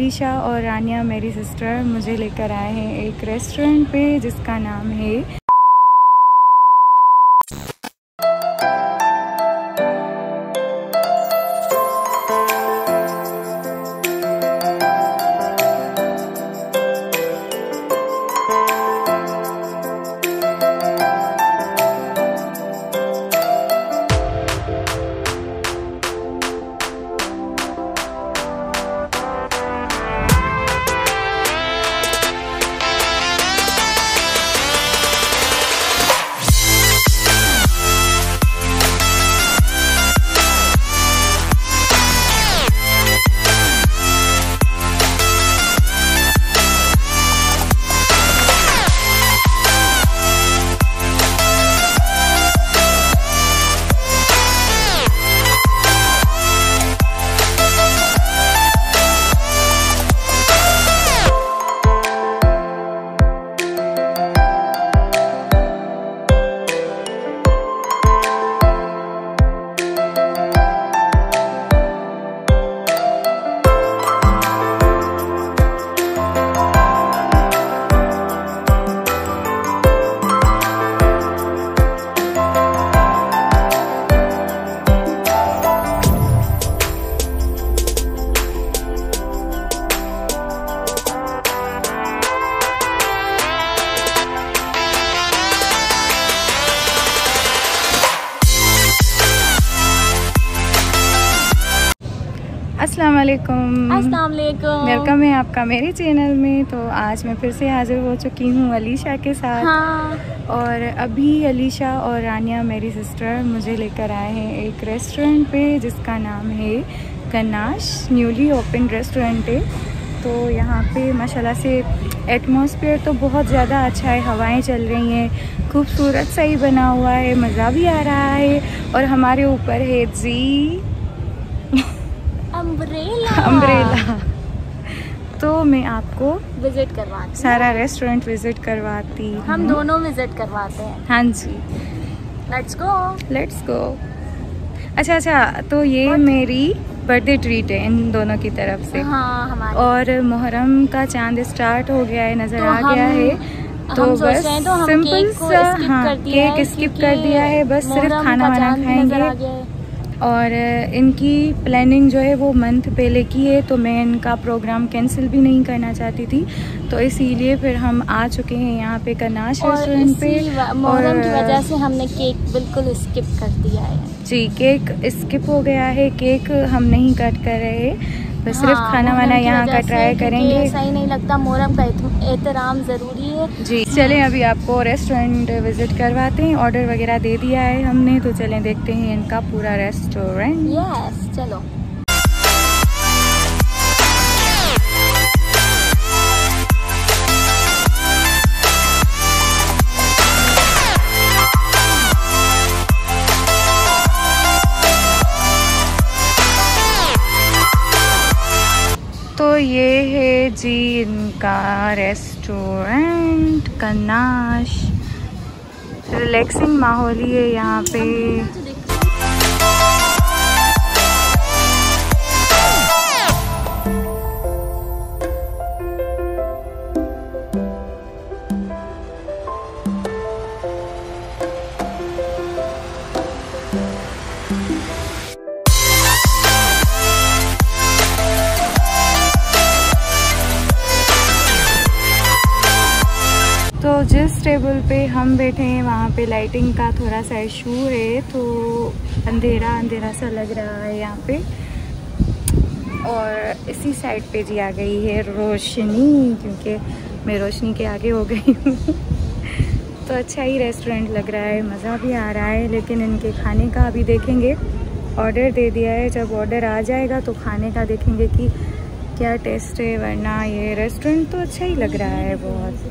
अलीशा और रानिया मेरी सिस्टर मुझे लेकर आए हैं एक रेस्टोरेंट पे जिसका नाम है अस्सलाम वालेकुम। वेलकम है आपका मेरे चैनल में। तो आज मैं फिर से हाजिर हो चुकी हूँ अलीशा के साथ। हाँ। और अभी अलीशा और रानिया मेरी सिस्टर मुझे लेकर आए हैं एक रेस्टोरेंट पे जिसका नाम है गन्नाश, न्यूली ओपन रेस्टोरेंट है। तो यहाँ पे माशाल्लाह से एटमॉस्फेयर तो बहुत ज़्यादा अच्छा है, हवाएं चल रही हैं, खूबसूरत सा ही बना हुआ है, मज़ा भी आ रहा है। और हमारे ऊपर है जी अम्ब्रेला। तो मैं आपको विजिट करवाती सारा रेस्टोरेंट विजिट करवाती हूँ। हम दोनों विजिट करवाते हैं। हाँ जी, लेट्स गो। अच्छा, तो ये मेरी बर्थडे ट्रीट है इन दोनों की तरफ से। हाँ, हमारी। और मुहर्रम का चांद स्टार्ट हो गया है, नज़र आ गया है। तो बस सिंपल सा केक स्किप कर दिया है, बस सिर्फ खाना वाना खाएंगे। और इनकी प्लानिंग जो है वो मंथ पहले की है, तो मैं इनका प्रोग्राम कैंसिल भी नहीं करना चाहती थी, तो इसीलिए फिर हम आ चुके हैं यहाँ पे गन्नाश रेस्टोरेंट पे। मुहर्रम की वजह से हमने केक बिल्कुल स्किप कर दिया है। जी, केक स्किप हो गया है, केक हम नहीं कट कर रहे, बस सिर्फ खाना वाना यहाँ का ट्राई करेंगे। सही नहीं लगता, मुहर्रम का एहतराम ज़रूरी है। जी चलें, अभी आपको रेस्टोरेंट विजिट करवाते हैं। ऑर्डर वगैरह दे दिया है हमने, तो चलें देखते हैं इनका पूरा रेस्टोरेंट। यस, चलो। तो ये है जी इनका रेस्टोरेंट गन्नाश। रिलैक्सिंग माहौल ही है यहाँ पे। तो जिस टेबल पे हम बैठे हैं वहाँ पे लाइटिंग का थोड़ा सा इशू है, तो अंधेरा सा लग रहा है यहाँ पे। और इसी साइड पे जी आ गई है रोशनी, क्योंकि मैं रोशनी के आगे हो गई हूँ। तो अच्छा ही रेस्टोरेंट लग रहा है, मज़ा भी आ रहा है। लेकिन इनके खाने का अभी देखेंगे, ऑर्डर दे दिया है, जब ऑर्डर आ जाएगा तो खाने का देखेंगे कि क्या टेस्ट है। वरना ये रेस्टोरेंट तो अच्छा ही लग रहा है बहुत।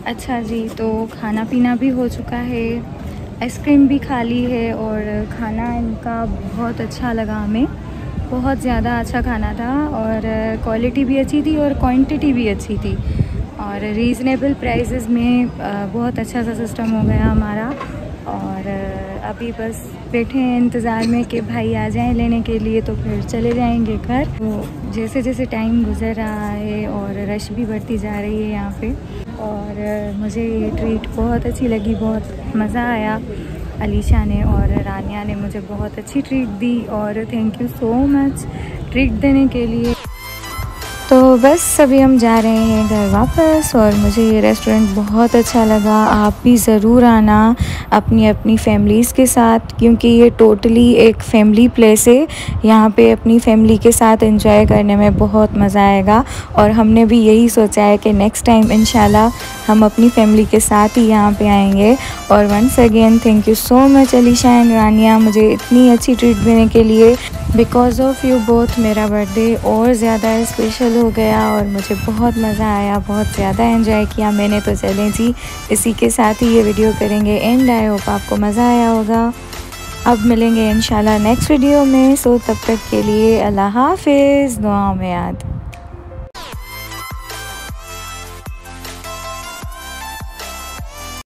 अच्छा जी, तो खाना पीना भी हो चुका है, आइसक्रीम भी खा ली है और खाना इनका बहुत अच्छा लगा हमें, बहुत ज़्यादा अच्छा खाना था और क्वालिटी भी अच्छी थी और क्वांटिटी भी अच्छी थी और रीज़नेबल प्राइसेस में बहुत अच्छा सा सिस्टम हो गया हमारा। और अभी बस बैठे हैं इंतज़ार में कि भाई आ जाएं लेने के लिए, तो फिर चले जाएंगे घर। तो जैसे जैसे टाइम गुजर रहा है और रश भी बढ़ती जा रही है यहाँ पे, और मुझे ये ट्रीट बहुत अच्छी लगी, बहुत मज़ा आया। अलीशा ने और रानिया ने मुझे बहुत अच्छी ट्रीट दी और thank you so much treat देने के लिए। तो बस अभी हम जा रहे हैं घर वापस और मुझे ये रेस्टोरेंट बहुत अच्छा लगा। आप भी ज़रूर आना अपनी अपनी फैमिलीज़ के साथ, क्योंकि ये टोटली एक फैमिली प्लेस है। यहाँ पे अपनी फैमिली के साथ एंजॉय करने में बहुत मज़ा आएगा और हमने भी यही सोचा है कि नेक्स्ट टाइम इंशाल्लाह हम अपनी फैमिली के साथ ही यहाँ पे आएंगे। और once again thank you so much Alisha and Rania मुझे इतनी अच्छी ट्रीट देने के लिए। बिकॉज़ ऑफ़ यू बोथ मेरा बर्थडे और ज़्यादा स्पेशल हो गया और मुझे बहुत मज़ा आया, बहुत ज़्यादा एंजॉय किया मैंने। तो चलें जी, इसी के साथ ही ये वीडियो करेंगे एंड। आई होप आपको मज़ा आया होगा। अब मिलेंगे इंशाल्लाह नेक्स्ट वीडियो में। सो तब तक के लिए अल्लाह हाफिज़, दुआओं में याद।